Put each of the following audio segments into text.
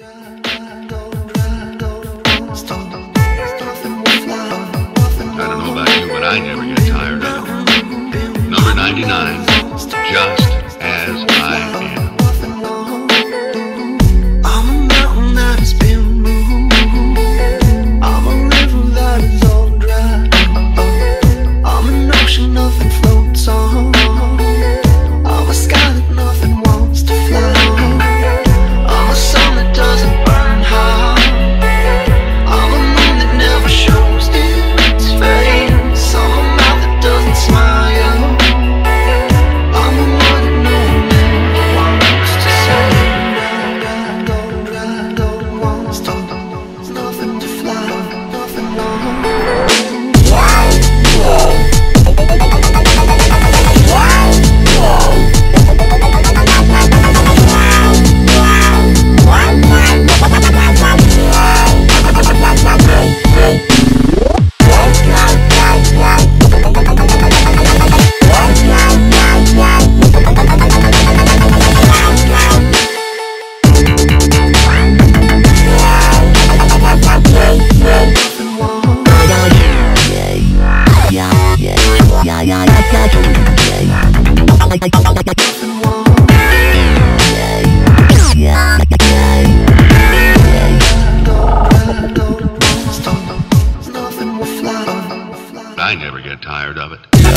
I never get tired of it. Number 99, Just As I Am. I'm a mountain that has been moved. I'm a river that is all dry. I'm an ocean nothing floats on. I'm a sky that nothing wants to fly. I'm a sun that doesn't burn hot. I'm a moon that never shows its face. I'm a mouth that doesn't smile. I'm a word that no one ever wants to say. Don't want to stop. There's nothing to fly, nothing wrong. I never get tired of it.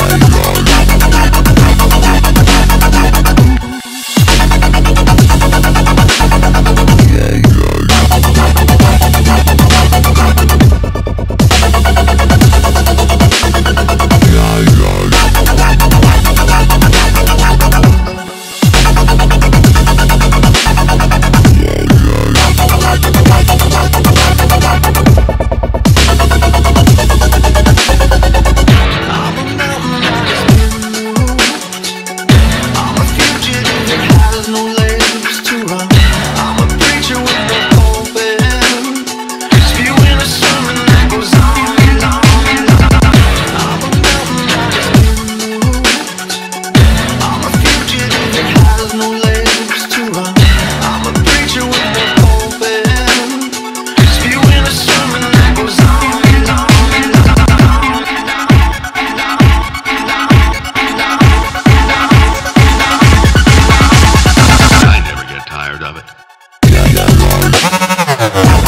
I'm a fugitive that has no legs to run. I'm a preacher with no pulpit, spewing a sermon that goes on and on. I'm a mountain that has been moved. I'm a fugitive that has no legs to run. I'm a preacher with no pulpit, spewing a sermon that goes on and on. I never get tired of it.